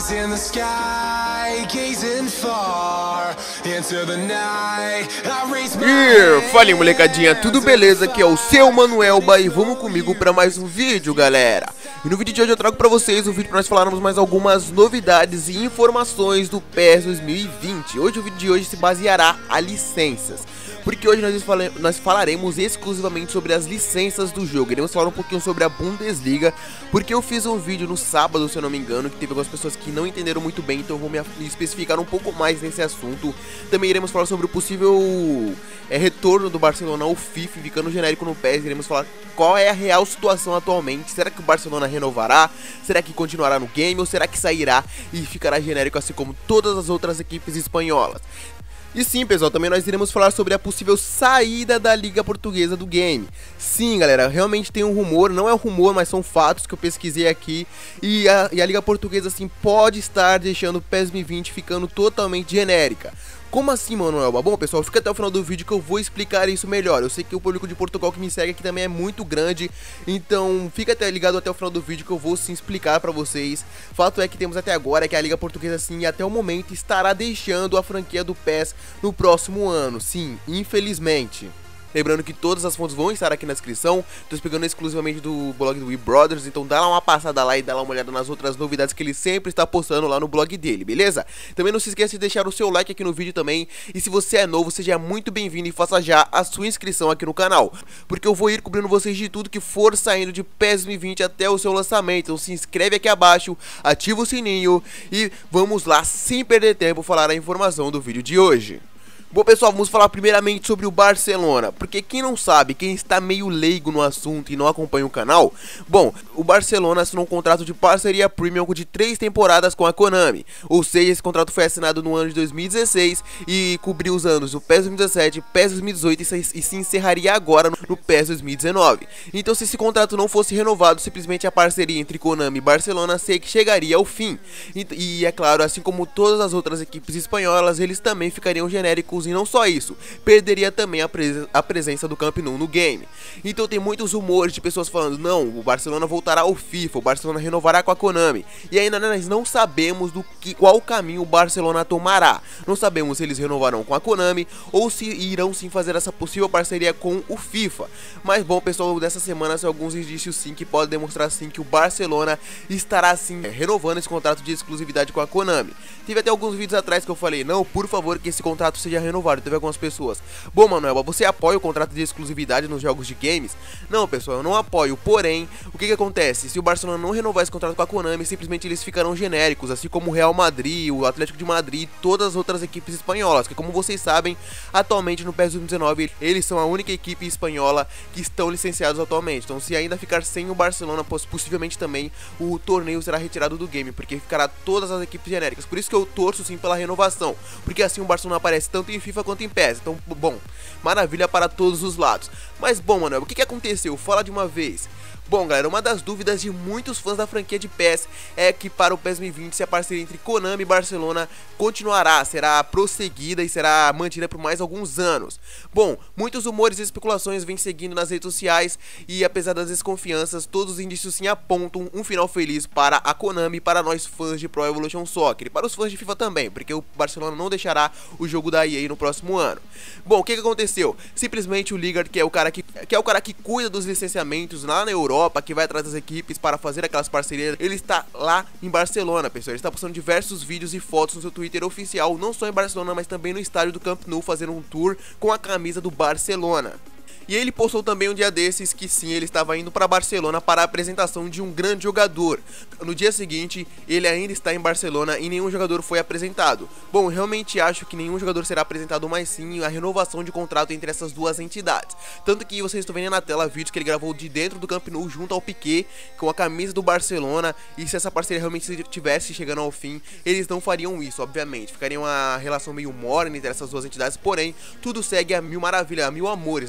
Eyes in the sky, gazing far into the night. I raise my Fala aí, molecadinha, tudo beleza? Aqui é o seu Manuelba e vamos comigo pra mais um vídeo, galera. E no vídeo de hoje eu trago pra vocês um vídeo pra nós falarmos mais algumas novidades e informações do PES 2020. Hoje o vídeo de hoje se baseará a licenças, porque hoje nós falaremos exclusivamente sobre as licenças do jogo. Iremos falar um pouquinho sobre a Bundesliga, porque eu fiz um vídeo no sábado, se eu não me engano, que teve algumas pessoas que não entenderam muito bem, então eu vou me especificar um pouco mais nesse assunto. Também iremos falar sobre o possível retorno do Barcelona ao FIFA, ficando genérico no PES. Iremos falar qual é a real situação atualmente. Será que o Barcelona renovará? Será que continuará no game? Ou será que sairá e ficará genérico assim como todas as outras equipes espanholas? E sim, pessoal, também nós iremos falar sobre a possível saída da Liga Portuguesa do game. Sim, galera, realmente tem um rumor, não é um rumor, mas são fatos que eu pesquisei aqui. E a Liga Portuguesa, assim, pode estar deixando o PES 2020 ficando totalmente genérica. Como assim, Manuelba? Bom, pessoal, fica até o final do vídeo que eu vou explicar isso melhor. Eu sei que o público de Portugal que me segue aqui também é muito grande, então fica ligado até o final do vídeo que eu vou sim explicar pra vocês. Fato é que temos até agora que a Liga Portuguesa, sim, até o momento estará deixando a franquia do PES no próximo ano. Sim, infelizmente. Lembrando que todas as fontes vão estar aqui na descrição. Estou explicando exclusivamente do blog do WeBrothers, então dá lá uma passada lá e dá lá uma olhada nas outras novidades que ele sempre está postando lá no blog dele, beleza? Também não se esqueça de deixar o seu like aqui no vídeo também. E se você é novo, seja muito bem-vindo e faça já a sua inscrição aqui no canal, porque eu vou ir cobrindo vocês de tudo que for saindo de PES 2020 até o seu lançamento. Então se inscreve aqui abaixo, ativa o sininho e vamos lá, sem perder tempo, falar a informação do vídeo de hoje. Bom, pessoal, vamos falar primeiramente sobre o Barcelona, porque quem não sabe, quem está meio leigo no assunto e não acompanha o canal, bom, o Barcelona assinou um contrato de parceria premium de 3 temporadas com a Konami, ou seja, esse contrato foi assinado no ano de 2016 e cobriu os anos do PES 2017, PES 2018 e se encerraria agora no PES 2019. Então, se esse contrato não fosse renovado, simplesmente a parceria entre Konami e Barcelona chegaria ao fim. E é claro, assim como todas as outras equipes espanholas, eles também ficariam genéricos. E não só isso, perderia também a presença do Camp Nou no game. Então tem muitos rumores de pessoas falando: não, o Barcelona voltará ao FIFA, o Barcelona renovará com a Konami. E ainda nós não sabemos qual caminho o Barcelona tomará. Não sabemos se eles renovarão com a Konami ou se irão sim fazer essa possível parceria com o FIFA. Mas bom, pessoal, dessa semana são alguns indícios sim que podem demonstrar sim que o Barcelona estará sim renovando esse contrato de exclusividade com a Konami. Teve até alguns vídeos atrás que eu falei: não, por favor, que esse contrato seja renovado. Teve algumas pessoas: bom, Manuel, você apoia o contrato de exclusividade nos jogos de games? Não, pessoal, eu não apoio. Porém, o que acontece? Se o Barcelona não renovar esse contrato com a Konami, simplesmente eles ficarão genéricos, assim como o Real Madrid, o Atlético de Madrid e todas as outras equipes espanholas, que, como vocês sabem, atualmente no PES 2019 eles são a única equipe espanhola que estão licenciados atualmente. Então, se ainda ficar sem o Barcelona, possivelmente também o torneio será retirado do game, porque ficará todas as equipes genéricas. Por isso que eu torço sim pela renovação, porque assim o Barcelona aparece tanto em FIFA quanto em PES. Então, bom, maravilha para todos os lados. Mas bom, Manuel, o que aconteceu? Fala de uma vez. Bom, galera, uma das dúvidas de muitos fãs da franquia de PES é que para o PES 2020 se a parceria entre Konami e Barcelona continuará, será prosseguida e será mantida por mais alguns anos. Bom, muitos rumores e especulações vêm seguindo nas redes sociais e, apesar das desconfianças, todos os indícios sim apontam um final feliz para a Konami e para nós fãs de Pro Evolution Soccer e para os fãs de FIFA também, porque o Barcelona não deixará o jogo da EA no próximo ano. Bom, o que aconteceu? Simplesmente o Ligard, que é o cara que cuida dos licenciamentos lá na Europa, que vai atrás das equipes para fazer aquelas parcerias, ele está lá em Barcelona, pessoal. Ele está postando diversos vídeos e fotos no seu Twitter oficial, não só em Barcelona, mas também no estádio do Camp Nou, fazendo um tour com a camisa do Barcelona. E ele postou também um dia desses que sim, ele estava indo para Barcelona para a apresentação de um grande jogador. No dia seguinte, ele ainda está em Barcelona e nenhum jogador foi apresentado. Bom, realmente acho que nenhum jogador será apresentado, mas sim a renovação de contrato entre essas duas entidades. Tanto que vocês estão vendo na tela vídeos que ele gravou de dentro do Camp Nou junto ao Piqué, com a camisa do Barcelona. E se essa parceria realmente estivesse chegando ao fim, eles não fariam isso, obviamente. Ficaria uma relação meio morna entre essas duas entidades, porém, tudo segue a mil maravilhas, a mil amores, né, pessoal?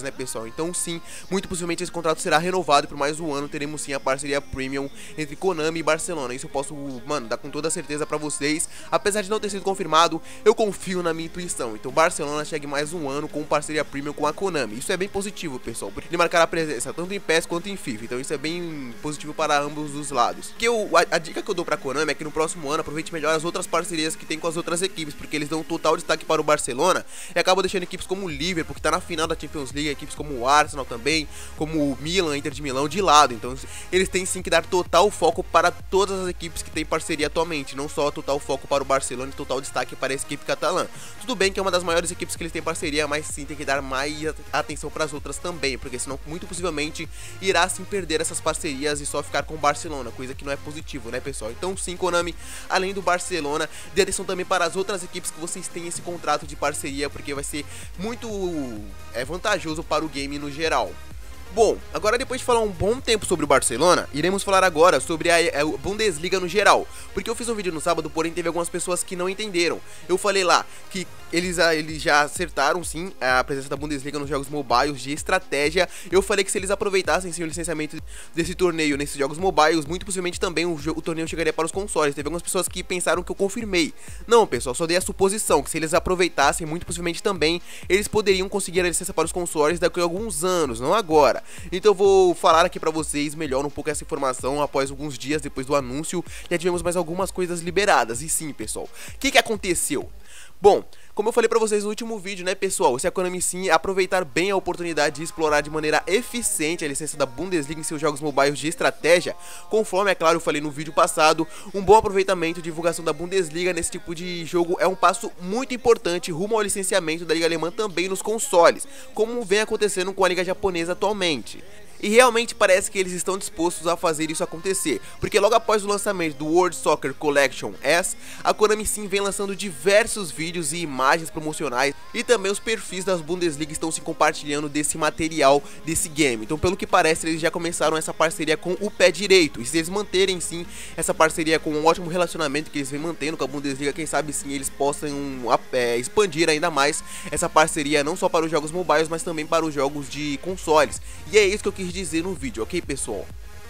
pessoal. Então sim, muito possivelmente esse contrato será renovado por mais um ano. Teremos sim a parceria Premium entre Konami e Barcelona. Isso eu posso, mano, dar com toda certeza pra vocês. Apesar de não ter sido confirmado, eu confio na minha intuição. Então Barcelona chegue mais um ano com parceria Premium com a Konami. Isso é bem positivo, pessoal, porque ele marcará a presença tanto em PES quanto em FIFA. Então isso é bem positivo para ambos os lados. A dica que eu dou pra Konami é que no próximo ano aproveite melhor as outras parcerias que tem com as outras equipes, porque eles dão total destaque para o Barcelona e acabam deixando equipes como o Liverpool, que tá na final da Champions League, equipes como o Arsenal também, como o Milan, Inter de Milão, de lado. Então eles têm sim que dar total foco para todas as equipes que tem parceria atualmente, não só total foco para o Barcelona e total destaque para a equipe catalã. Tudo bem que é uma das maiores equipes que eles têm parceria, mas sim tem que dar mais atenção para as outras também, porque senão muito possivelmente irá sim perder essas parcerias e só ficar com o Barcelona, coisa que não é positivo, né, pessoal? Então sim, Konami, além do Barcelona, dê atenção também para as outras equipes que vocês têm esse contrato de parceria, porque vai ser muito vantajoso para o game no geral. Bom, agora depois de falar um bom tempo sobre o Barcelona, iremos falar agora sobre a Bundesliga no geral. Porque eu fiz um vídeo no sábado, porém teve algumas pessoas que não entenderam. Eu falei lá que eles já acertaram sim a presença da Bundesliga nos jogos mobiles de estratégia. Eu falei que se eles aproveitassem sim o licenciamento desse torneio nesses jogos mobiles, muito possivelmente também o torneio chegaria para os consoles. Teve algumas pessoas que pensaram que eu confirmei. Não, pessoal, só dei a suposição que se eles aproveitassem, muito possivelmente também eles poderiam conseguir a licença para os consoles daqui a alguns anos, não agora. Então eu vou falar aqui pra vocês melhor um pouco essa informação após alguns dias depois do anúncio. Já tivemos mais algumas coisas liberadas. E sim, pessoal, o que aconteceu? Bom, como eu falei pra vocês no último vídeo, né, pessoal, se a Konami sim aproveitar bem a oportunidade de explorar de maneira eficiente a licença da Bundesliga em seus jogos mobiles de estratégia, conforme, é claro, eu falei no vídeo passado, um bom aproveitamento e divulgação da Bundesliga nesse tipo de jogo é um passo muito importante rumo ao licenciamento da Liga Alemã também nos consoles, como vem acontecendo com a Liga Japonesa atualmente. E realmente parece que eles estão dispostos a fazer isso acontecer, porque logo após o lançamento do World Soccer Collection S, a Konami sim vem lançando diversos vídeos e imagens promocionais, e também os perfis das Bundesliga estão se compartilhando desse material desse game. Então pelo que parece eles já começaram essa parceria com o pé direito, e se eles manterem sim essa parceria com um ótimo relacionamento que eles vêm mantendo com a Bundesliga, quem sabe sim eles possam expandir ainda mais essa parceria não só para os jogos mobiles, mas também para os jogos de consoles. E é isso que eu quis dizer no vídeo, ok, pessoal?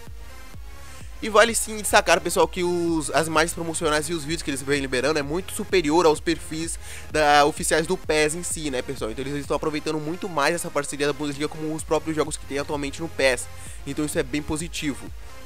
E vale sim destacar, pessoal, que as imagens promocionais e os vídeos que eles vêm liberando é muito superior aos perfis oficiais do PES em si, né, pessoal? Então eles estão aproveitando muito mais essa parceria da Bundesliga como os próprios jogos que tem atualmente no PES. Então isso é bem positivo.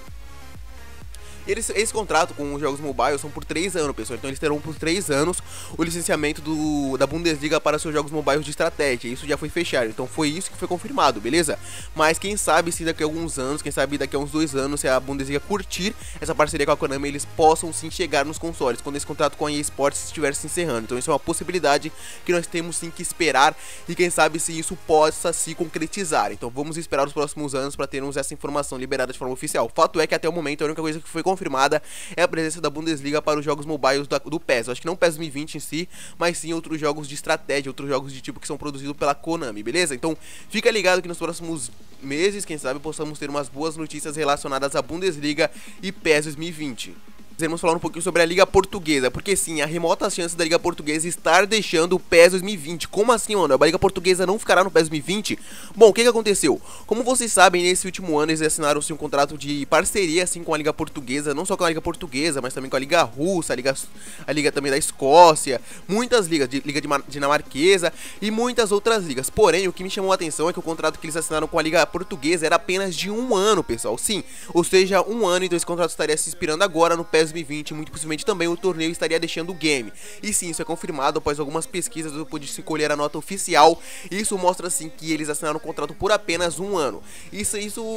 Esse contrato com os jogos mobile são por 3 anos, pessoal. Então eles terão por 3 anos o licenciamento da Bundesliga para seus jogos mobiles de estratégia. Isso já foi fechado, então foi isso que foi confirmado, beleza? Mas quem sabe se daqui a alguns anos, quem sabe daqui a uns 2 anos, se a Bundesliga curtir essa parceria com a Konami, eles possam sim chegar nos consoles, quando esse contrato com a EA Sports estiver se encerrando. Então isso é uma possibilidade que nós temos sim que esperar, e quem sabe se isso possa se concretizar. Então vamos esperar os próximos anos para termos essa informação liberada de forma oficial. Fato é que até o momento a única coisa que foi confirmada é a presença da Bundesliga para os jogos mobiles do PES. Eu acho que não o PES 2020 em si, mas sim outros jogos de estratégia, outros jogos de tipo que são produzidos pela Konami, beleza? Então fica ligado que nos próximos meses, quem sabe, possamos ter umas boas notícias relacionadas à Bundesliga e PES 2020. Vamos falar um pouquinho sobre a Liga Portuguesa, porque sim, há remotas chances da Liga Portuguesa estar deixando o PES 2020. Como assim, mano? A Liga Portuguesa não ficará no PES 2020? Bom, o que aconteceu? Como vocês sabem, nesse último ano eles assinaram-se um contrato de parceria assim com a Liga Portuguesa, não só com a Liga Portuguesa, mas também com a Liga Russa, a Liga também da Escócia, muitas ligas, Liga Dinamarquesa e muitas outras ligas. Porém, o que me chamou a atenção é que o contrato que eles assinaram com a Liga Portuguesa era apenas de 1 ano, pessoal. Sim, ou seja, 1 ano, então esse contrato estaria se inspirando agora no PES 2020, muito possivelmente também o torneio estaria deixando o game. E sim, isso é confirmado após algumas pesquisas, eu pude se colher a nota oficial. Isso mostra assim que eles assinaram um contrato por apenas 1 ano. Isso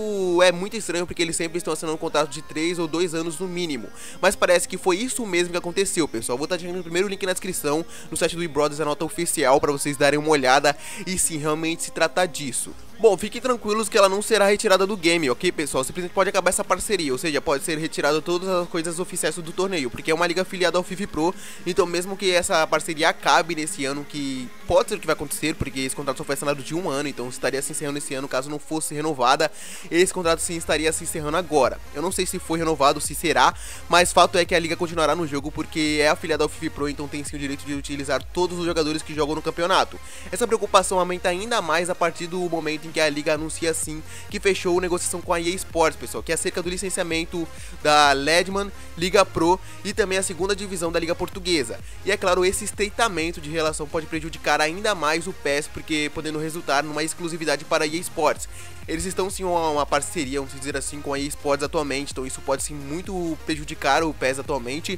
é muito estranho, porque eles sempre estão assinando um contrato de 3 ou 2 anos no mínimo. Mas parece que foi isso mesmo que aconteceu, pessoal. Vou estar deixando o primeiro link na descrição, no site do eBrothers, a nota oficial, para vocês darem uma olhada. E sim, realmente se trata disso. Bom, fiquem tranquilos que ela não será retirada do game, ok, pessoal? Simplesmente pode acabar essa parceria, ou seja, pode ser retirada todas as coisas oficiais do torneio, porque é uma liga afiliada ao FIFA Pro. Então mesmo que essa parceria acabe nesse ano, que pode ser o que vai acontecer, porque esse contrato só foi assinado de 1 ano, então estaria se encerrando esse ano caso não fosse renovada. Esse contrato sim estaria se encerrando agora. Eu não sei se foi renovado, se será, mas fato é que a liga continuará no jogo, porque é afiliada ao FIFA Pro, então tem sim o direito de utilizar todos os jogadores que jogam no campeonato. Essa preocupação aumenta ainda mais a partir do momento em que a liga anuncia assim que fechou negociação com a EA Sports, pessoal, que é acerca do licenciamento da Ledman, Liga Pro e também a segunda divisão da Liga Portuguesa. E é claro, esse estreitamento de relação pode prejudicar ainda mais o PES, porque podendo resultar numa exclusividade para a EA Sports. Eles estão sim uma parceria, vamos dizer assim, com a EA Sports atualmente, então isso pode sim muito prejudicar o PES atualmente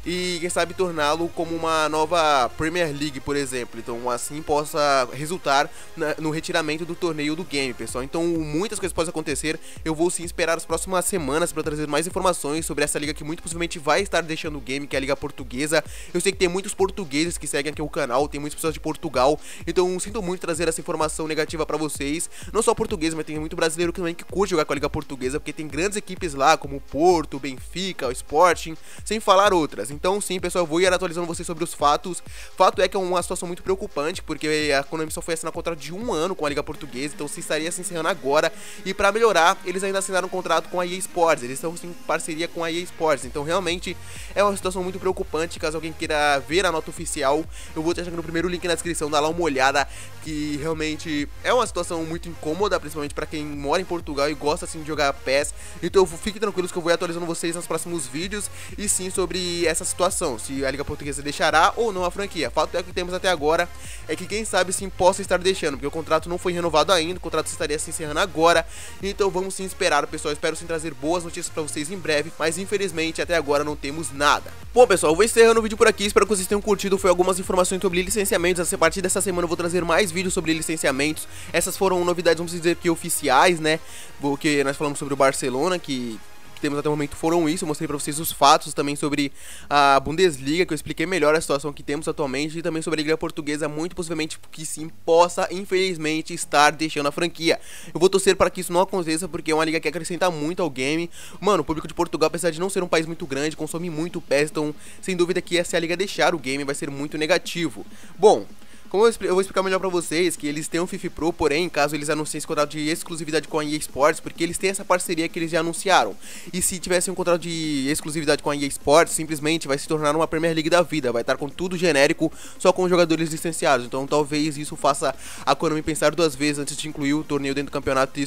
e quem sabe torná-lo como uma nova Premier League, por exemplo. Então assim possa resultar no retiramento do torneio do game, pessoal. Então muitas coisas podem acontecer. Eu vou sim esperar as próximas semanas para trazer mais informações sobre essa liga que muito possivelmente vai estar deixando o game, que é a Liga Portuguesa. Eu sei que tem muitos portugueses que seguem aqui o canal, tem muitas pessoas de Portugal, então sinto muito trazer essa informação negativa para vocês. Não só português, mas tem muito brasileiro também que curte jogar com a Liga Portuguesa, porque tem grandes equipes lá, como o Porto, o Benfica, o Sporting, sem falar outras. Então sim, pessoal, eu vou ir atualizando vocês sobre os fatos. Fato é que é uma situação muito preocupante, porque a Konami só foi assinar um contrato de 1 ano com a Liga Portuguesa, então se estaria se encerrando agora. E para melhorar, eles ainda assinaram um contrato com a EA Sports, eles estão em parceria com a EA Sports. Então realmente é uma situação muito preocupante. Caso alguém queira ver a nota oficial, eu vou deixar aqui no primeiro link na descrição, dá lá uma olhada, que realmente é uma situação muito incômoda, principalmente para quem mora em Portugal e gosta assim de jogar PES. Então fiquem tranquilos que eu vou ir atualizando vocês nos próximos vídeos, e sim sobre essa situação, se a Liga Portuguesa deixará ou não a franquia. Fato é que temos até agora é que quem sabe sim possa estar deixando, porque o contrato não foi renovado ainda, o contrato estaria se encerrando agora. Então vamos sim esperar, pessoal. Espero sim trazer boas notícias para vocês em breve, mas infelizmente até agora não temos nada. Bom, pessoal, eu vou encerrando o vídeo por aqui, espero que vocês tenham curtido. Foi algumas informações sobre licenciamentos. A partir dessa semana eu vou trazer mais vídeos sobre licenciamentos. Essas foram novidades, vamos dizer que oficiais, né? Porque nós falamos sobre o Barcelona, que temos até o momento foram isso. Eu mostrei pra vocês os fatos também sobre a Bundesliga, que eu expliquei melhor a situação que temos atualmente, e também sobre a Liga Portuguesa, muito possivelmente que sim possa, infelizmente, estar deixando a franquia. Eu vou torcer para que isso não aconteça, porque é uma liga que acrescenta muito ao game. Mano, o público de Portugal, apesar de não ser um país muito grande, consome muito PES, então sem dúvida que se a liga deixar o game vai ser muito negativo. Bom, como eu vou explicar melhor pra vocês, que eles têm um FIFA Pro, porém, caso eles anunciem esse contrato de exclusividade com a EA Sports, porque eles têm essa parceria que eles já anunciaram. E se tivessem um contrato de exclusividade com a EA Sports, simplesmente vai se tornar uma Premier League da vida, vai estar com tudo genérico, só com jogadores licenciados. Então talvez isso faça a Konami pensar duas vezes antes de incluir o torneio dentro do campeonato e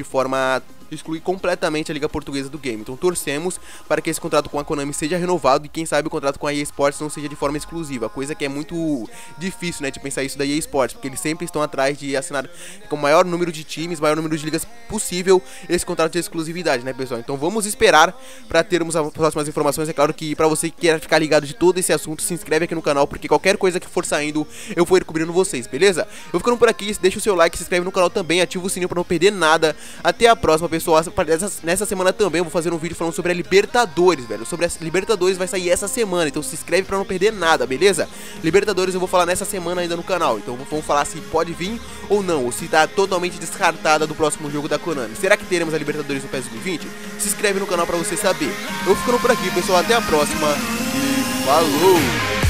excluir completamente a Liga Portuguesa do game. Então torcemos para que esse contrato com a Konami seja renovado e quem sabe o contrato com a EA Sports não seja de forma exclusiva, coisa que é muito difícil, né, de pensar isso da EA Sports, porque eles sempre estão atrás de assinar com o maior número de times, maior número de ligas possível esse contrato de exclusividade, né, pessoal? Então vamos esperar para termos as próximas informações. É claro que para você que quer ficar ligado de todo esse assunto, se inscreve aqui no canal, porque qualquer coisa que for saindo eu vou ir cobrindo vocês, beleza? Eu vou ficando por aqui, deixa o seu like, se inscreve no canal também, ativa o sininho para não perder nada. Até a próxima, pessoal. Nessa semana também eu vou fazer um vídeo falando sobre a Libertadores, velho. Sobre a Libertadores vai sair essa semana, então se inscreve para não perder nada, beleza? Libertadores eu vou falar nessa semana ainda no canal, então vamos falar se pode vir ou não, ou se tá totalmente descartada do próximo jogo da Konami. Será que teremos a Libertadores no PES 2020? Se inscreve no canal pra você saber. Eu vou ficando por aqui, pessoal, até a próxima e falou!